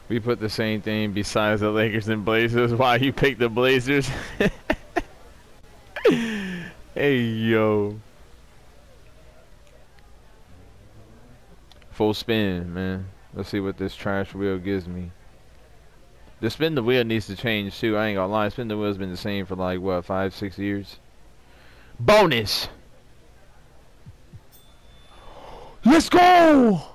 We put the same thing besides the Lakers and Blazers. Why you picked the Blazers? Hey, yo. Full spin, man. Let's see what this trash wheel gives me. The spin the wheel needs to change too. I ain't gonna lie. Spin the wheel's been the same for like, what, 5-6 years? Bonus! Let's go!